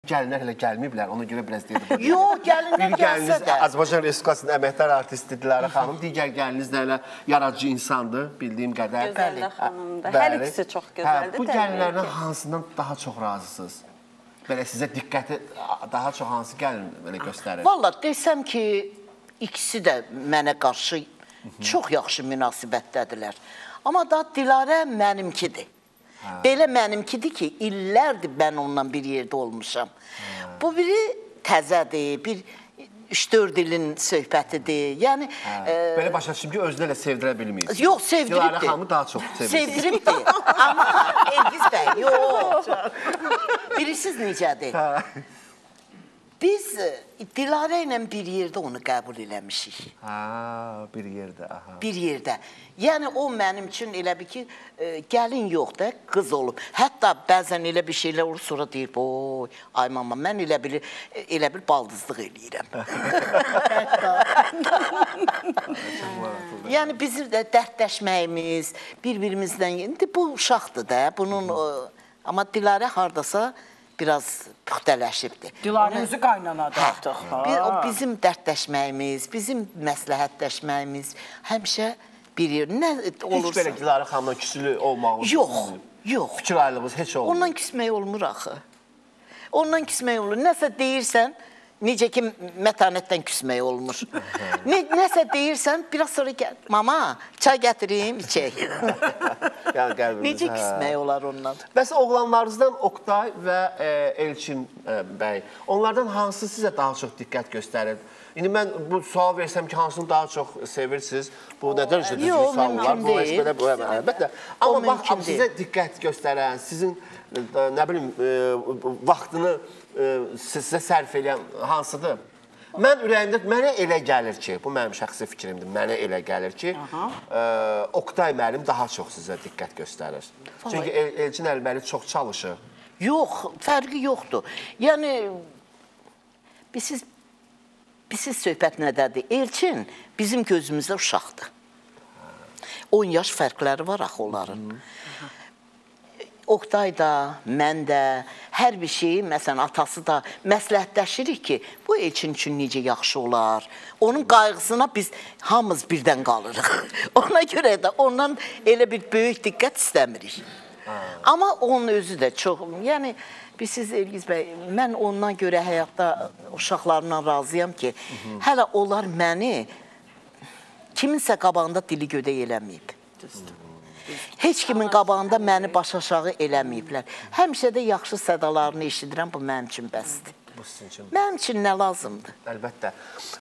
gəlinlər hələ gəlməyiblər, ona görə biraz dedim. Yox, gəlinlər gəlsə də. Azərbaycan Respublikasının əməkdar artisti Dilarə xanım, digər gəliniz də elə yaradıcı insandır, bildiyim qədər. Gözəllə xanımdır. Hər ikisi çox gözəldir. Bu gəlinlərdən hansından daha çox razısınız? Belə sizə diqqəti daha çox hansı gəlin belə göstərir? Valla desəm ki, ikisi də mənə qarşı çox yaxşı münasibətdədirlər. Amma da Dilarə mənimkidir. Belə mənimkidir ki, illərdir mən ondan bir yerdə olmuşam. Bu biri təzədir, bir 3-4 ilin söhbətidir. Yəni belə başa düşdüm ki, özünə elə sevdirə bilməyib. Yox, sevdiribdir. Dilarə xanımı daha çox sevirsiniz. Sevdiribdir. Amma Elgiz bəy, yox. Bilirsiniz necədir? Biz Dilarə ilə bir yerdə onu qəbul eləmişik. Bir yerdə, aha. Bir yerdə. Yəni, o mənim üçün elə bir ki, gəlin yox da, qız olub. Hətta bəzən elə bir şeylər olur, sonra deyir, boy, ay mama, mən elə bir baldızlıq eləyirəm. Yəni, bizim də dərdləşməyimiz, bir-birimizdən, indi bu uşaqdır da, bunun, amma Dilarə hardasa biraz püxtələşibdir. Dilarə özü qaynanadır artıq. Bizim dərdləşməyimiz, bizim məsləhətləşməyimiz həmişə bir yer. Nə olursa... Heç belə Dilarə xanımla küsülü olmağınız? Yox. Fikir ayrılığınız heç olmur? Ondan küsmək olmur axı. Ondan küsmək olur. Nəsə deyirsən, necə ki, mətanətdən küsmək olmur. Nəsə deyirsən, biraz sonra gəl. Mama, çay gətireyim, içək. Necə küsmək olar ondan? Bəs oğlanlarınızdan Oqtay və Elçin bəy, onlardan hansı sizə daha çox diqqət göstərir? İndi mən bu sual versəm ki, hansını daha çox sevirsiniz? Bu nədən düzgün suallar? Yox, mümkün deyil. Əlbəttə. Amma bax, sizə diqqət göstərən, sizin, nə bilim, vaxtını sizə sərf edən hansıdır? Mən ürəyimdə, mənə elə gəlir ki, bu mənim şəxsi fikrimdir, mənə elə gəlir ki, Oqtay müəllim daha çox sizə diqqət göstərir. Çünki Elçin Əlbəli çox çalışır. Yox, fərqi yoxdur. Yəni, Siz söhbət nədədir? Elçin bizim gözümüzdə uşaqdır. 10 yaş fərqləri var axı onların. Oqtay da, mən də, hər bir şeyi, məsələn, atası da məsləhətləşirik ki, bu Elçin üçün necə yaxşı olar. Onun qayğısına biz hamımız birdən qalırıq. Ona görə də ondan elə bir böyük diqqət istəmirik. Amma onun özü də çox, yəni, siz Elgiz bəy, mən ondan görə həyatda uşaqlarımla razıyam ki, hələ onlar məni kiminsə qabağında dili gödək eləməyib. Heç kimin qabağında məni baş aşağı eləməyiblər. Həmişə də yaxşı sədalarını eşidirəm, bu mənim üçün bəsdir. Mənim üçün nə lazımdır? Əlbəttə.